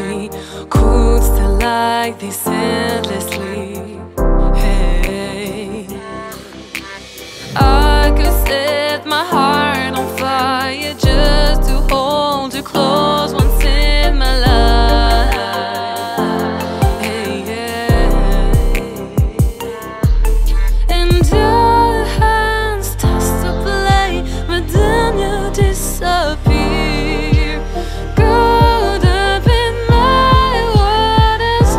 me could stay like this endlessly. Hey, I could set my heart on fire just to hold you close once in my life. Hey, yeah. And your hands starts to play, but then you disappear. Caught up in my wildest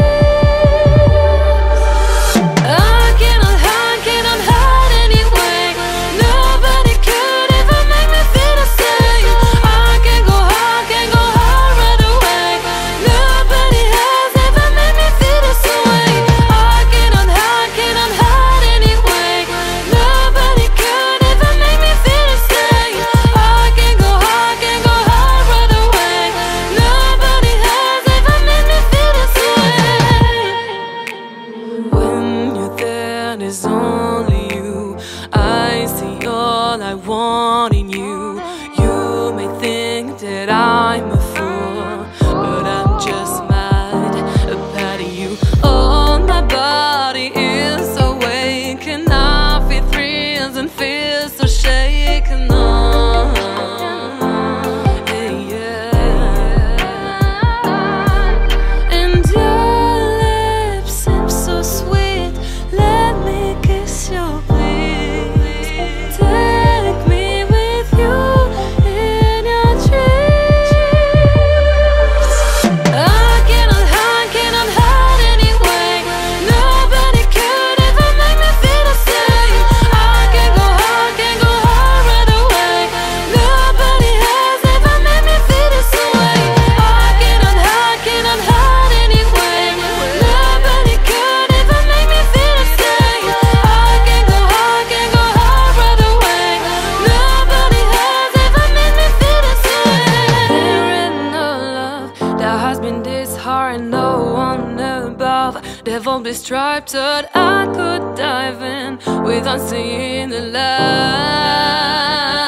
dreams. I cannot hide anyway. Nobody could ever make me feel the same. I can go hard right away. Nobody has ever made me feel this way. I cannot hide anyway. Nobody could ever make me feel the same. I can go hard right away. Nobody has ever made me feel this way. When you're there, there's only you. I see all I want in you. You may think that I'm a fool, but I'm just mad about you. Oh, my body is awake, and I feel thrills and feel so shaken. Oh, hey, yeah. And your lips seem so sweet. Let me kiss you, please. Take me with you in your dreams. I cannot hide anyway. Nobody could ever make me feel the same. I can go hard right away. Nobody has ever made me feel this way. I cannot hide anyway. Nobody could ever make me feel the same. I can go hard right away. Nobody has ever made me feel the same. There ain't no love that has been this hard, and no one above. They've all been striped that I could dive in without seeing the light.